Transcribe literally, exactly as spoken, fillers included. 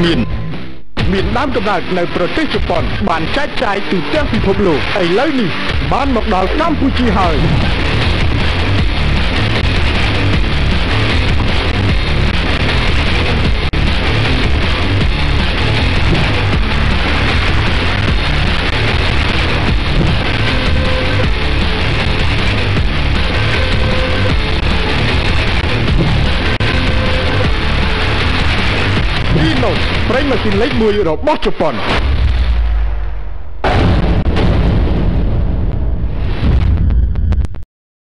មានមានដើមកំណើតនៅប្រទេសជប៉ុនបានចែកចាយទូទាំងពិភពលោកឥឡូវនេះបានមកដល់កម្ពុជាហើយប្រេងម៉ាស៊ីនលេខមួយរបស់ជប៉ុន